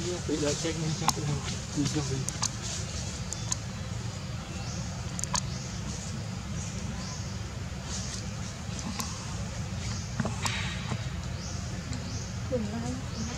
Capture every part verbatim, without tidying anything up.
Bây giờ check mình chắc cũng đi cho mình. Đừng lại.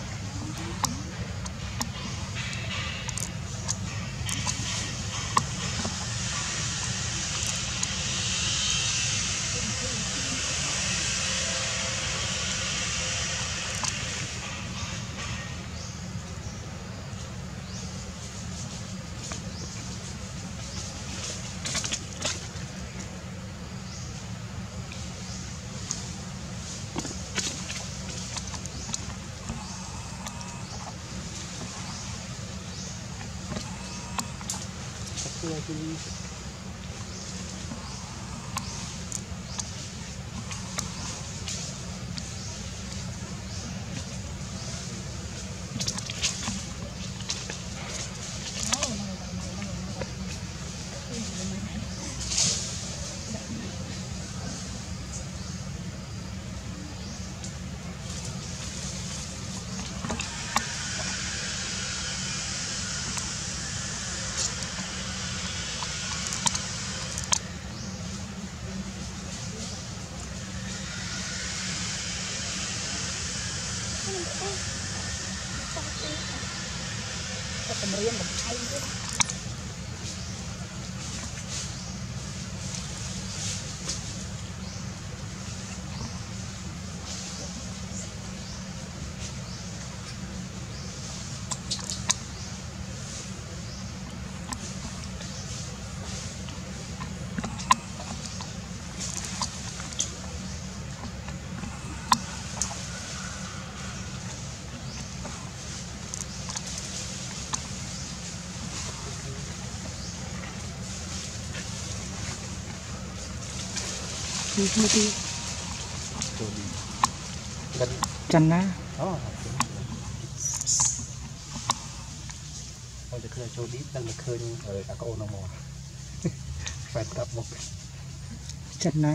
Actually, Kemudian berkain itu. đi chân á thôiจะเคยโชว์ดิตั้งแต่คืนเออตะโกนออกมาแฟนกลับบอก chân á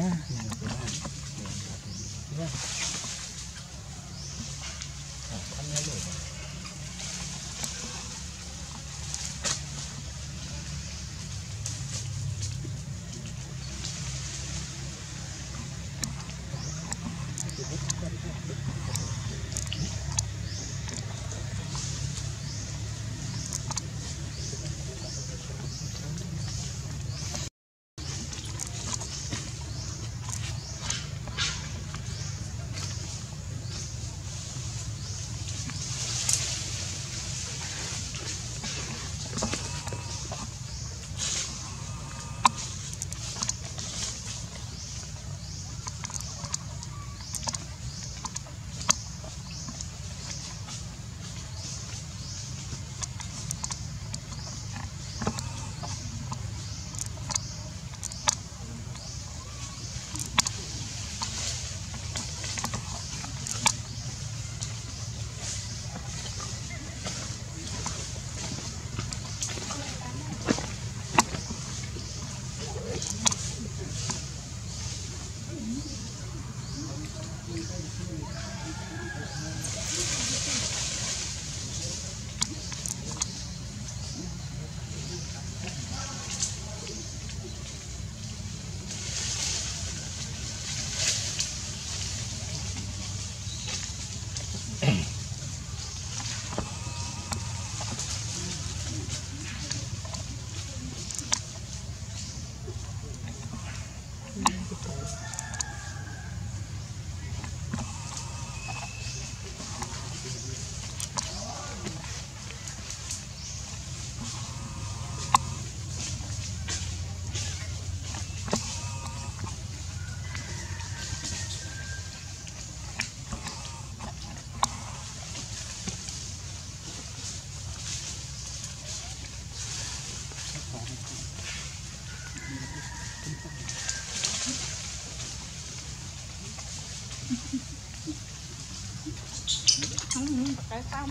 không cái tăm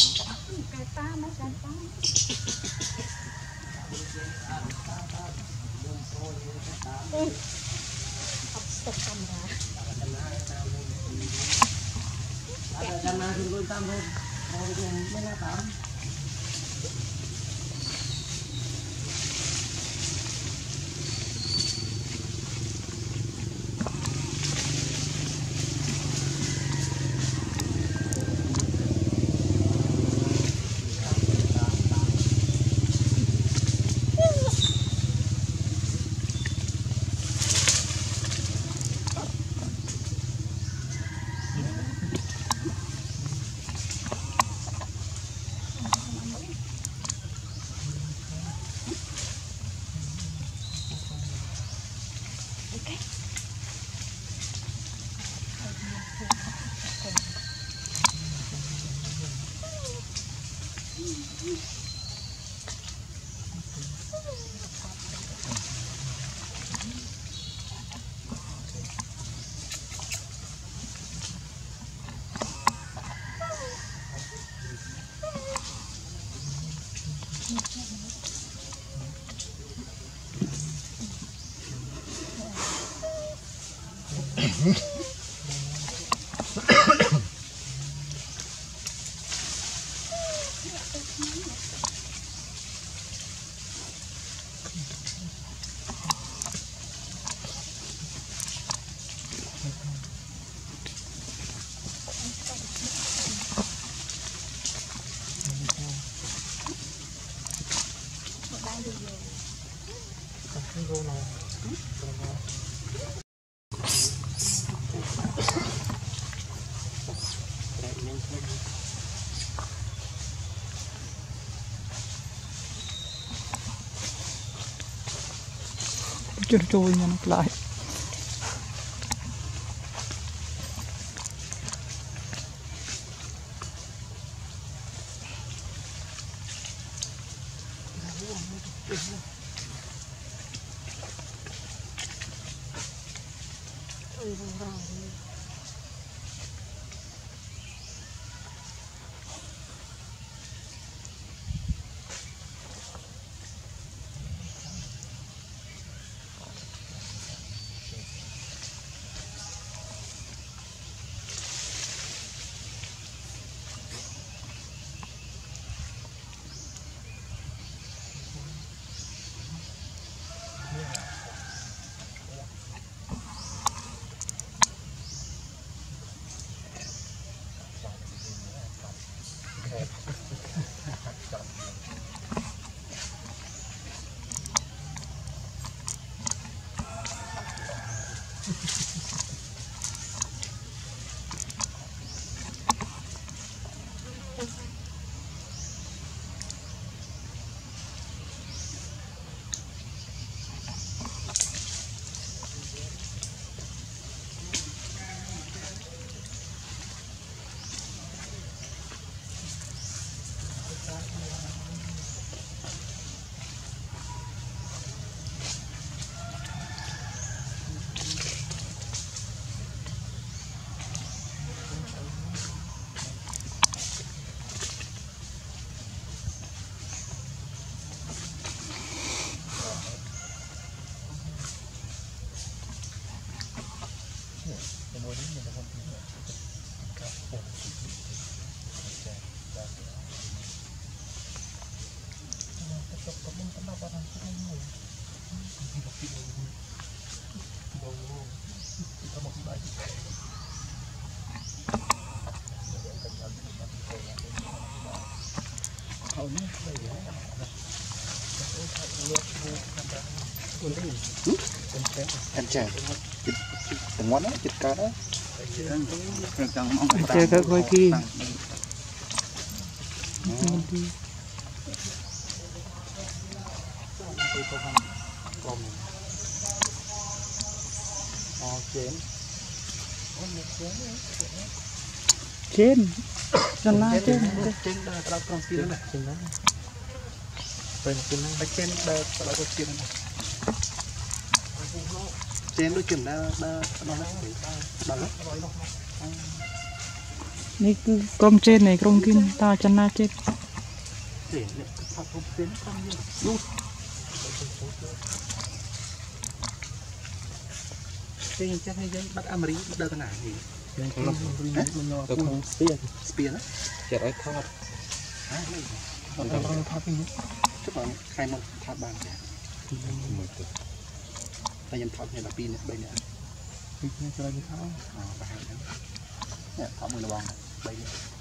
cái ta mấy cái tăm học tập camera ada dana dulu tam thôi mau cái này nó tám chưa trôi nha nó lại ăn chè từng món đó thịt cá đó chơi các coi kia trên chân na trên trên đó tao con kia này trên đó bên trên đó bên trên đó tao con kia này trên đôi chân đó đó đó đó đó นี่คือ con trên này con kia ta chân na trên trên này tao con trên con như luôn trên chắc hay dân bắt Amri bắt đâu thế nào thì tôi không spiên spiên á chợ ấy thọt thọt thọt thọt cái chút nào khai một thọt bàn ta dân thọt này là pin này đây nè pin này cho đây thọt à bà hàng nè thọt mười là bòn đây